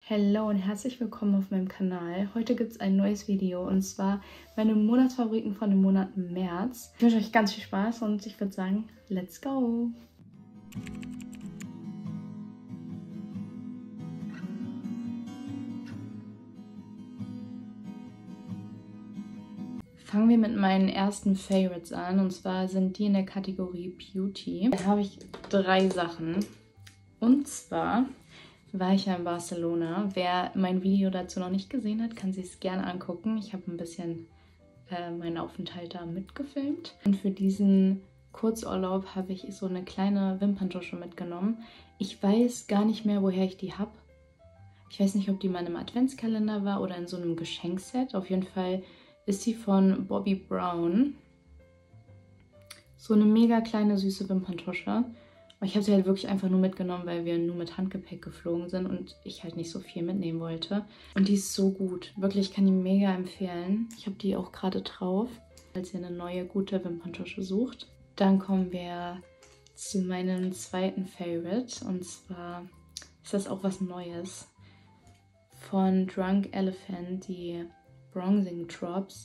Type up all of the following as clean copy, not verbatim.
Hallo und herzlich willkommen auf meinem Kanal. Heute gibt es ein neues Video und zwar meine Monatsfavoriten von dem Monat März. Ich wünsche euch ganz viel Spaß und ich würde sagen, let's go! Fangen wir mit meinen ersten Favorites an und zwar sind die in der Kategorie Beauty. Da habe ich 3 Sachen und zwar war ich ja in Barcelona. Wer mein Video dazu noch nicht gesehen hat, kann sich es gerne angucken. Ich habe ein bisschen meinen Aufenthalt da mitgefilmt. Und für diesen Kurzurlaub habe ich so eine kleine Wimperntusche mitgenommen. Ich weiß gar nicht mehr, woher ich die habe. Ich weiß nicht, ob die mal im Adventskalender war oder in so einem Geschenkset. Auf jeden Fall ist sie von Bobbi Brown. So eine mega kleine, süße Wimperntusche. Ich habe sie halt wirklich einfach nur mitgenommen, weil wir nur mit Handgepäck geflogen sind und ich halt nicht so viel mitnehmen wollte. Und die ist so gut. Wirklich, ich kann die mega empfehlen. Ich habe die auch gerade drauf, falls ihr eine neue, gute Wimperntusche sucht. Dann kommen wir zu meinem zweiten Favorite. Und zwar ist das auch was Neues. Von Drunk Elephant, die Bronzing Drops.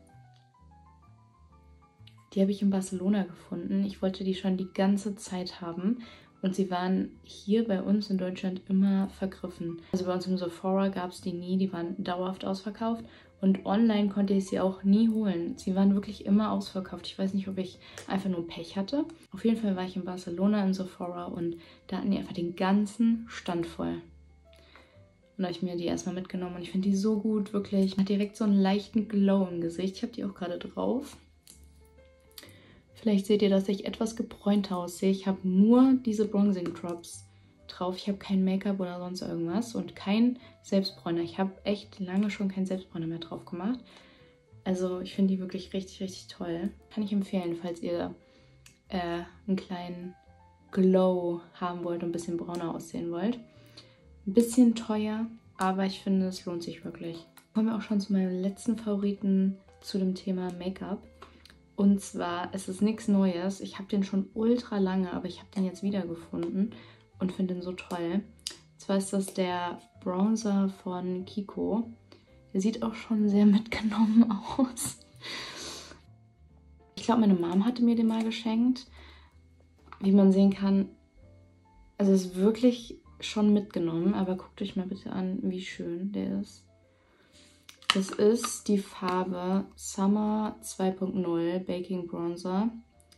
Die habe ich in Barcelona gefunden. Ich wollte die schon die ganze Zeit haben und sie waren hier bei uns in Deutschland immer vergriffen. Also bei uns im Sephora gab es die nie, die waren dauerhaft ausverkauft und online konnte ich sie auch nie holen. Sie waren wirklich immer ausverkauft. Ich weiß nicht, ob ich einfach nur Pech hatte. Auf jeden Fall war ich in Barcelona im Sephora und da hatten die einfach den ganzen Stand voll. Und da habe ich mir die erstmal mitgenommen und ich finde die so gut, wirklich. Hat direkt so einen leichten Glow im Gesicht. Ich habe die auch gerade drauf. Vielleicht seht ihr, dass ich etwas gebräunter aussehe. Ich habe nur diese Bronzing Drops drauf. Ich habe kein Make-up oder sonst irgendwas und kein Selbstbräuner. Ich habe echt lange schon keinen Selbstbräuner mehr drauf gemacht. Also ich finde die wirklich richtig, richtig toll. Kann ich empfehlen, falls ihr einen kleinen Glow haben wollt und ein bisschen brauner aussehen wollt. Ein bisschen teuer, aber ich finde, es lohnt sich wirklich. Kommen wir auch schon zu meinem letzten Favoriten zu dem Thema Make-up. Und zwar, es ist nichts Neues. Ich habe den schon ultra lange, aber ich habe den jetzt wiedergefunden und finde den so toll. Und zwar ist das der Bronzer von Kiko. Der sieht auch schon sehr mitgenommen aus. Ich glaube, meine Mom hatte mir den mal geschenkt. Wie man sehen kann, also es ist wirklich schon mitgenommen, aber guckt euch mal bitte an, wie schön der ist. Das ist die Farbe Summer 2.0 Baking Bronzer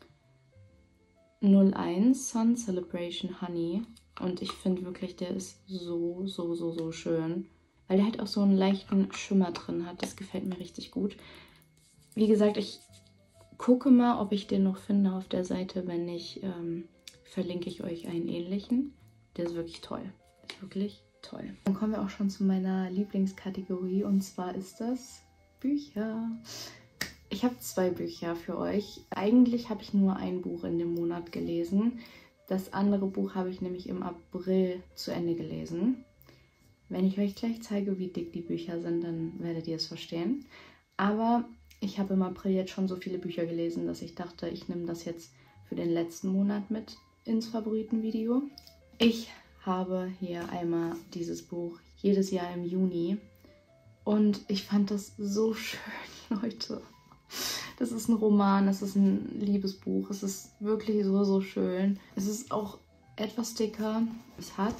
01 Sun Celebration Honey. Und ich finde wirklich, der ist so schön. Weil der halt auch so einen leichten Schimmer drin hat. Das gefällt mir richtig gut. Wie gesagt, ich gucke mal, ob ich den noch finde auf der Seite. Wenn nicht, verlinke ich euch einen ähnlichen. Der ist wirklich toll. Ist wirklich toll. Dann kommen wir auch schon zu meiner Lieblingskategorie und zwar ist das Bücher. Ich habe 2 Bücher für euch. Eigentlich habe ich nur ein Buch in dem Monat gelesen. Das andere Buch habe ich nämlich im April zu Ende gelesen. Wenn ich euch gleich zeige, wie dick die Bücher sind, dann werdet ihr es verstehen. Aber ich habe im April jetzt schon so viele Bücher gelesen, dass ich dachte, ich nehme das jetzt für den letzten Monat mit ins Favoritenvideo. Ich habe hier einmal dieses Buch jedes Jahr im Juni und ich fand das so schön, Leute. Das ist ein Roman, das ist ein Liebesbuch, es ist wirklich so schön. Es ist auch etwas dicker. Es hat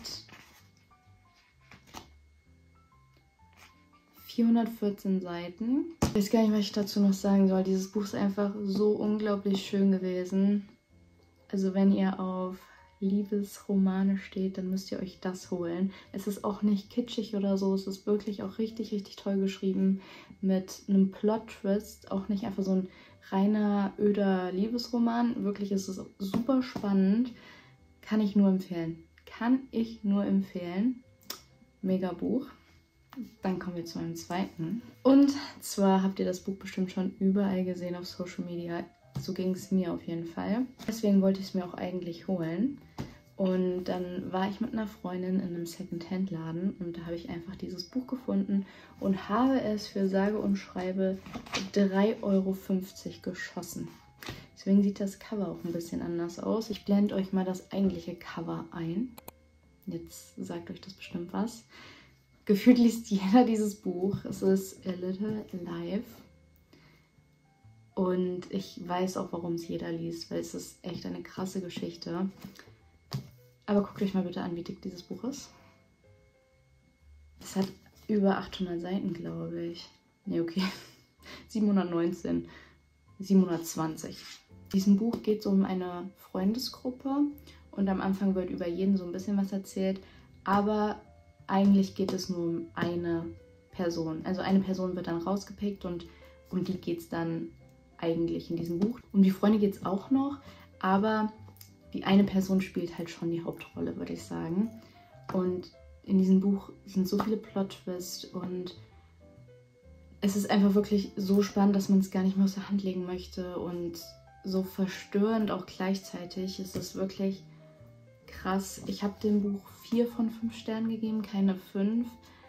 414 Seiten. Ich weiß gar nicht, was ich dazu noch sagen soll. Dieses Buch ist einfach so unglaublich schön gewesen. Also wenn ihr auf Liebesromane steht, dann müsst ihr euch das holen. Es ist auch nicht kitschig oder so, es ist wirklich auch richtig toll geschrieben mit einem Plot-Twist, auch nicht einfach so ein reiner, öder Liebesroman. Wirklich ist es super spannend. Kann ich nur empfehlen. Kann ich nur empfehlen. Mega Buch. Dann kommen wir zu einem zweiten. Und zwar habt ihr das Buch bestimmt schon überall gesehen auf Social Media. So ging es mir auf jeden Fall. Deswegen wollte ich es mir auch eigentlich holen. Und dann war ich mit einer Freundin in einem Secondhand-Laden und da habe ich einfach dieses Buch gefunden und habe es für sage und schreibe 3,50 Euro geschossen. Deswegen sieht das Cover auch ein bisschen anders aus. Ich blende euch mal das eigentliche Cover ein. Jetzt sagt euch das bestimmt was. Gefühlt liest jeder dieses Buch. Es ist A Little Life. Und ich weiß auch, warum es jeder liest, weil es ist echt eine krasse Geschichte. Aber guckt euch mal bitte an, wie dick dieses Buch ist. Es hat über 800 Seiten, glaube ich. Ne, okay. 719. 720. In diesem Buch geht es um eine Freundesgruppe. Und am Anfang wird über jeden so ein bisschen was erzählt. Aber eigentlich geht es nur um eine Person. Also eine Person wird dann rausgepickt und um die geht es dann eigentlich in diesem Buch. Um die Freunde geht es auch noch, aber die eine Person spielt halt schon die Hauptrolle, würde ich sagen. Und in diesem Buch sind so viele Plot-Twists und es ist einfach wirklich so spannend, dass man es gar nicht mehr aus der Hand legen möchte und so verstörend auch gleichzeitig. Es ist wirklich krass. Ich habe dem Buch 4 von 5 Sternen gegeben, keine 5,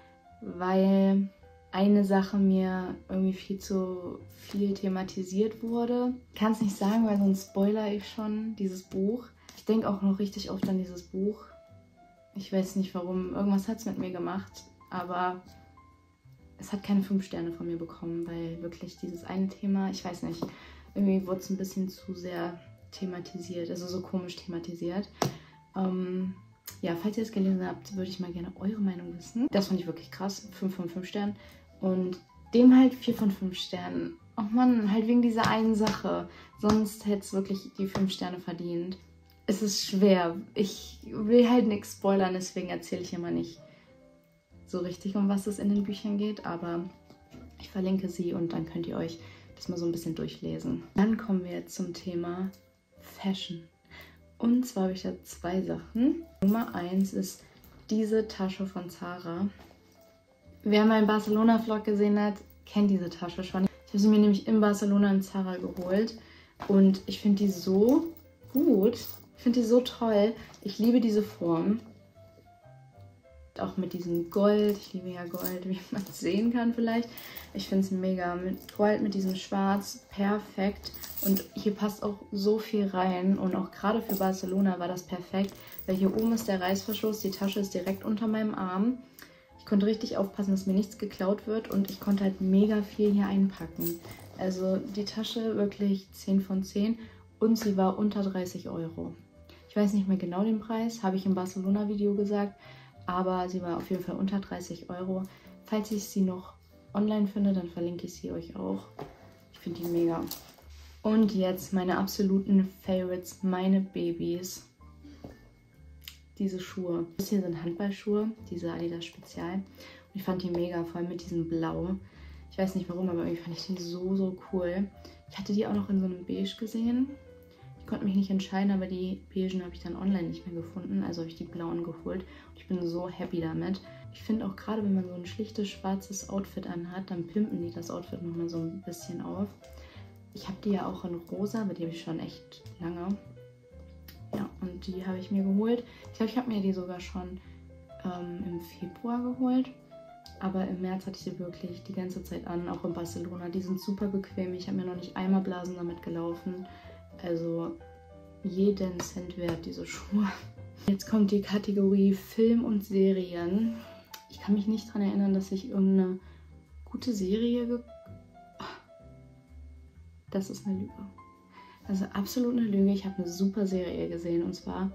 weil eine Sache mir irgendwie viel zu viel thematisiert wurde. Ich kann es nicht sagen, weil sonst spoilere ich schon dieses Buch. Ich denke auch noch richtig oft an dieses Buch. Ich weiß nicht warum, irgendwas hat es mit mir gemacht, aber es hat keine 5 Sterne von mir bekommen, weil wirklich dieses eine Thema, ich weiß nicht, irgendwie wurde es ein bisschen zu sehr thematisiert, also so komisch thematisiert. Ja, falls ihr es gelesen habt, würde ich mal gerne eure Meinung wissen. Das fand ich wirklich krass, 5 von 5 Sternen. Und dem halt 4 von 5 Sternen. Oh Mann, halt wegen dieser einen Sache. Sonst hätte es wirklich die 5 Sterne verdient. Es ist schwer. Ich will halt nichts spoilern, deswegen erzähle ich immer nicht so richtig, um was es in den Büchern geht. Aber ich verlinke sie und dann könnt ihr euch das mal so ein bisschen durchlesen. Dann kommen wir jetzt zum Thema Fashion. Und zwar habe ich da 2 Sachen. Nummer 1 ist diese Tasche von Zara. Wer meinen Barcelona-Vlog gesehen hat, kennt diese Tasche schon. Ich habe sie mir nämlich in Barcelona in Zara geholt. Und ich finde die so gut. Ich finde die so toll. Ich liebe diese Form. Auch mit diesem Gold. Ich liebe ja Gold, wie man es sehen kann vielleicht. Ich finde es mega. Mit Gold, mit diesem Schwarz. Perfekt. Und hier passt auch so viel rein. Und auch gerade für Barcelona war das perfekt. Weil hier oben ist der Reißverschluss. Die Tasche ist direkt unter meinem Arm. Ich konnte richtig aufpassen, dass mir nichts geklaut wird. Und ich konnte halt mega viel hier einpacken. Also die Tasche wirklich 10 von 10. Und sie war unter 30 Euro. Ich weiß nicht mehr genau den Preis. Habe ich im Barcelona-Video gesagt. Aber sie war auf jeden Fall unter 30 Euro. Falls ich sie noch online finde, dann verlinke ich sie euch auch. Ich finde die mega. Und jetzt meine absoluten Favorites, meine Babys. Diese Schuhe. Das hier sind Handballschuhe, diese Adidas Spezial. Und ich fand die mega, vor allem mit diesem Blau. Ich weiß nicht warum, aber irgendwie fand ich die so, so cool. Ich hatte die auch noch in so einem Beige gesehen. Ich konnte mich nicht entscheiden, aber die beigen habe ich dann online nicht mehr gefunden. Also habe ich die blauen geholt. Und ich bin so happy damit. Ich finde auch gerade, wenn man so ein schlichtes schwarzes Outfit anhat, dann pimpen die das Outfit nochmal so ein bisschen auf. Ich habe die ja auch in rosa, aber die habe ich schon echt lange. Ja, und die habe ich mir geholt. Ich glaube, ich habe mir die sogar schon im Februar geholt. Aber im März hatte ich sie wirklich die ganze Zeit an, auch in Barcelona. Die sind super bequem. Ich habe mir noch nicht einmal Blasen damit gelaufen. Also jeden Cent wert, diese Schuhe. Jetzt kommt die Kategorie Film und Serien. Ich kann mich nicht daran erinnern, dass ich irgendeine gute Serie Das ist eine Lüge. Also absolut eine Lüge. Ich habe eine super Serie gesehen und zwar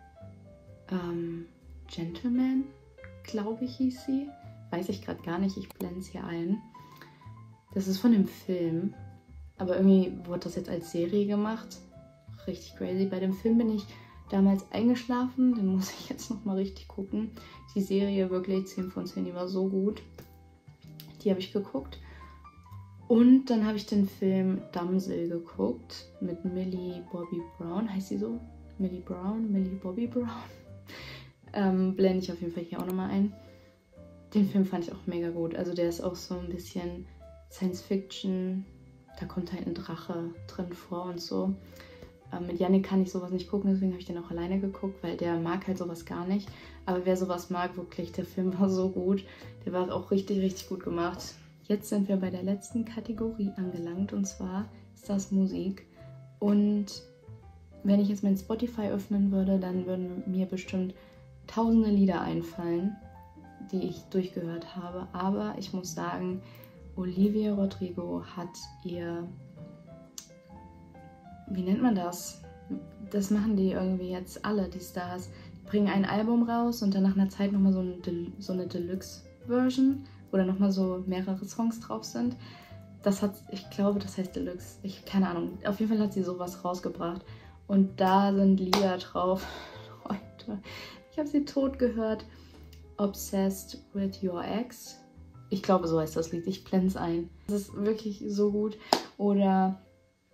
Gentleman, glaube ich, hieß sie. Weiß ich gerade gar nicht, ich blende es hier ein. Das ist von dem Film, aber irgendwie wurde das jetzt als Serie gemacht. Richtig crazy. Bei dem Film bin ich damals eingeschlafen, den muss ich jetzt nochmal richtig gucken. Die Serie wirklich 10 von 10, die war so gut. Die habe ich geguckt. Und dann habe ich den Film Damsel geguckt mit Millie Bobby Brown. Heißt sie so? Millie Bobby Brown. Blende ich auf jeden Fall hier auch nochmal ein. Den Film fand ich auch mega gut. Also der ist auch so ein bisschen Science Fiction. Da kommt halt ein Drache drin vor und so. Mit Yannick kann ich sowas nicht gucken, deswegen habe ich den auch alleine geguckt, weil der mag halt sowas gar nicht. Aber wer sowas mag, wirklich, der Film war so gut. Der war auch richtig, richtig gut gemacht. Jetzt sind wir bei der letzten Kategorie angelangt und zwar ist das Musik. Und wenn ich jetzt mein Spotify öffnen würde, dann würden mir bestimmt tausende Lieder einfallen, die ich durchgehört habe. Aber ich muss sagen, Olivia Rodrigo hat ihr, wie nennt man das? Das machen die irgendwie jetzt alle, die Stars. Die bringen ein Album raus und dann nach einer Zeit nochmal so eine Deluxe-Version, wo dann nochmal so mehrere Songs drauf sind. Ich glaube, das heißt Deluxe. Keine Ahnung. Auf jeden Fall hat sie sowas rausgebracht. Und da sind Lieder drauf. Leute, ich habe sie tot gehört. Obsessed with Your Ex. Ich glaube, so heißt das Lied. Ich blende es ein. Das ist wirklich so gut. Oder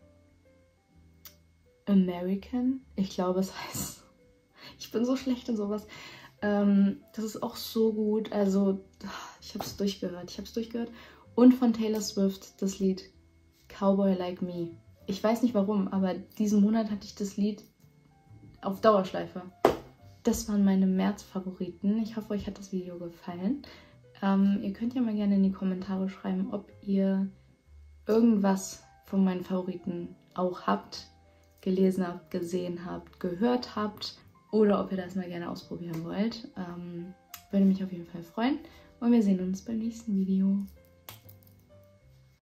American. Ich glaube, es heißt. Ich bin so schlecht in sowas. Das ist auch so gut. Also, ich habe es durchgehört. Und von Taylor Swift das Lied Cowboy Like Me. Ich weiß nicht warum, aber diesen Monat hatte ich das Lied auf Dauerschleife. Das waren meine März-Favoriten. Ich hoffe, euch hat das Video gefallen. Ihr könnt ja mal gerne in die Kommentare schreiben, ob ihr irgendwas von meinen Favoriten auch habt, gelesen habt, gesehen habt, gehört habt oder ob ihr das mal gerne ausprobieren wollt. Würde mich auf jeden Fall freuen und wir sehen uns beim nächsten Video.